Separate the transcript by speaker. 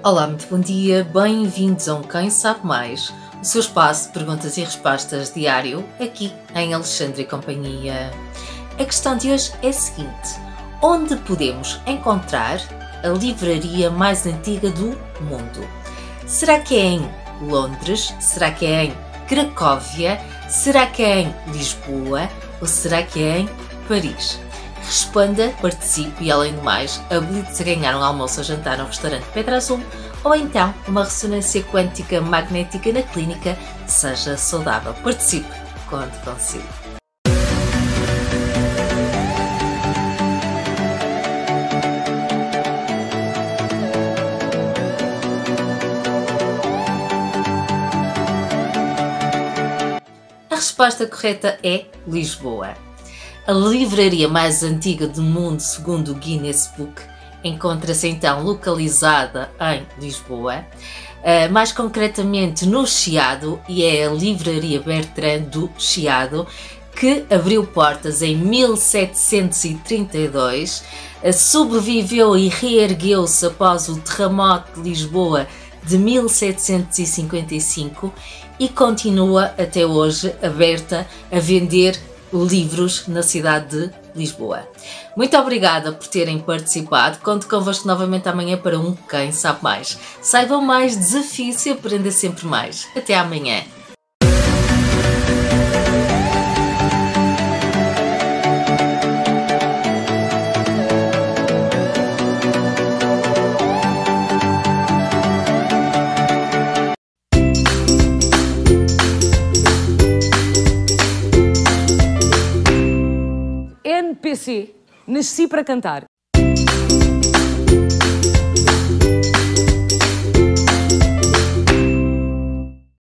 Speaker 1: Olá, muito bom dia, bem-vindos a um Quem Sabe Mais, o seu espaço de perguntas e respostas diário, aqui em Alexandre e Companhia. A questão de hoje é a seguinte: onde podemos encontrar a livraria mais antiga do mundo? Será que é em Londres? Será que é em Cracóvia? Será que é em Lisboa? Ou será que é em Paris? Responda, participe e, além do mais, habilite-se a ganhar um almoço ou jantar no restaurante Pedra Azul ou então uma ressonância quântica magnética na clínica. Seja saudável. Participe, conte consigo. A resposta correta é Lisboa. A livraria mais antiga do mundo, segundo o Guinness Book, encontra-se então localizada em Lisboa, mais concretamente no Chiado, e é a Livraria Bertrand do Chiado, que abriu portas em 1732, sobreviveu e reergueu-se após o terremoto de Lisboa de 1755 e continua até hoje aberta a vender livros na cidade de Lisboa. Muito obrigada por terem participado. Conto convosco novamente amanhã para um Quem Sabe Mais. Saibam mais, desafie-se e aprenda sempre mais. Até amanhã.
Speaker 2: NPC, nasci para cantar.